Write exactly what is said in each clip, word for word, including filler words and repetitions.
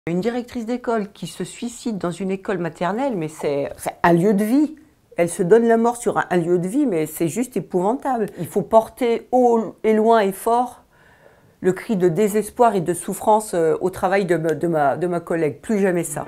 Une directrice d'école qui se suicide dans une école maternelle, mais c'est un lieu de vie. Elle se donne la mort sur un, un lieu de vie, mais c'est juste épouvantable. Il faut porter haut et loin et fort le cri de désespoir et de souffrance au travail de, de, ma, de ma collègue. Plus jamais ça.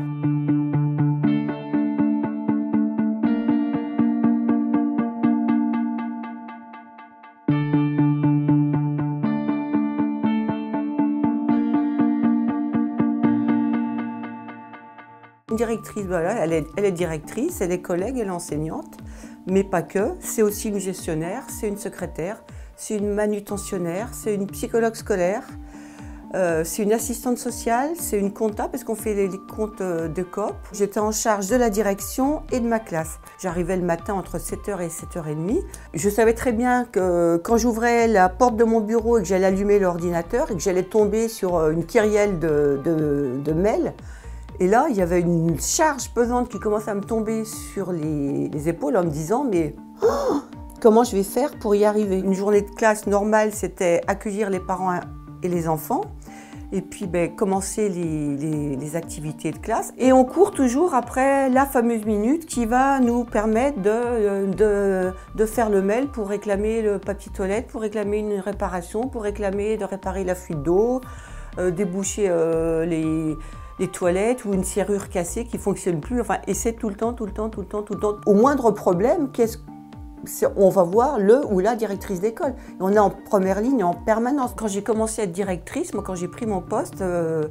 Une directrice, voilà, elle est, elle est directrice, elle est collègue, elle est enseignante, mais pas que. C'est aussi une gestionnaire, c'est une secrétaire, c'est une manutentionnaire, c'est une psychologue scolaire, euh, c'est une assistante sociale, c'est une comptable parce qu'on fait les, les comptes de coop. J'étais en charge de la direction et de ma classe. J'arrivais le matin entre sept heures et sept heures trente. Je savais très bien que quand j'ouvrais la porte de mon bureau et que j'allais allumer l'ordinateur et que j'allais tomber sur une kyrielle de, de, de mails, et là, il y avait une charge pesante qui commençait à me tomber sur les, les épaules en me disant « mais oh, comment je vais faire pour y arriver ?» Une journée de classe normale, c'était accueillir les parents et les enfants et puis ben, commencer les, les, les activités de classe. Et on court toujours après la fameuse minute qui va nous permettre de, de, de faire le mail pour réclamer le papier toilette, pour réclamer une réparation, pour réclamer de réparer la fuite d'eau, euh, déboucher euh, les... les toilettes ou une serrure cassée qui ne fonctionne plus. Enfin, et c'est tout le temps, tout le temps, tout le temps, tout le temps. Au moindre problème, qu'est-ce on va voir le ou la directrice d'école. On est en première ligne en permanence. Quand j'ai commencé à être directrice, moi, quand j'ai pris mon poste, euh,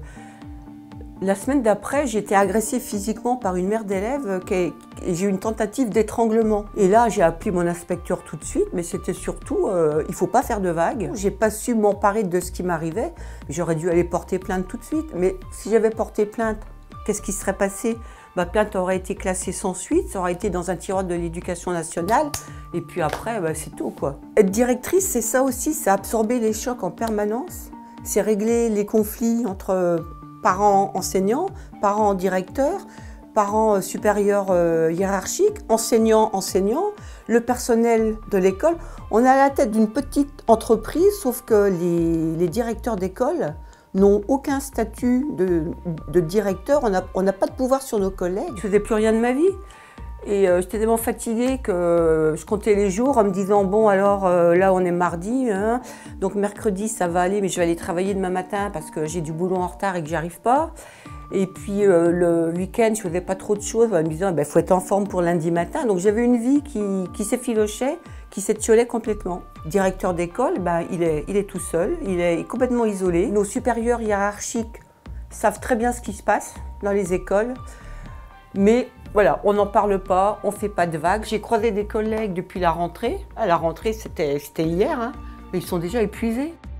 la semaine d'après, j'ai été agressée physiquement par une mère d'élève et j'ai eu une tentative d'étranglement. Et là, j'ai appelé mon inspecteur tout de suite, mais c'était surtout, euh, il ne faut pas faire de vagues. J'ai pas su m'emparer de ce qui m'arrivait. J'aurais dû aller porter plainte tout de suite. Mais si j'avais porté plainte, qu'est-ce qui serait passé? Ma plainte aurait été classée sans suite, ça aurait été dans un tiroir de l'éducation nationale. Et puis après, bah, c'est tout, quoi. Être directrice, c'est ça aussi, c'est absorber les chocs en permanence. C'est régler les conflits entre parents enseignants, parents directeurs, parents supérieurs euh, hiérarchiques, enseignants enseignants, le personnel de l'école. On est à la tête d'une petite entreprise, sauf que les, les directeurs d'école n'ont aucun statut de, de directeur, on n'a pas de pouvoir sur nos collègues. Je ne faisais plus rien de ma vie. Et euh, j'étais tellement fatiguée que je comptais les jours en me disant « bon alors euh, là on est mardi, hein, donc mercredi ça va aller mais je vais aller travailler demain matin parce que j'ai du boulot en retard et que j'y arrive pas ». Et puis euh, le week-end je faisais pas trop de choses en me disant « il faut être en forme pour lundi matin ». Donc j'avais une vie qui, qui s'effilochait, qui s'étiolait complètement. Directeur d'école, ben, il, est, il est tout seul, il est complètement isolé. Nos supérieurs hiérarchiques savent très bien ce qui se passe dans les écoles, mais voilà, on n'en parle pas, on ne fait pas de vagues. J'ai croisé des collègues depuis la rentrée. À la rentrée, c'était hier, hein, mais ils sont déjà épuisés.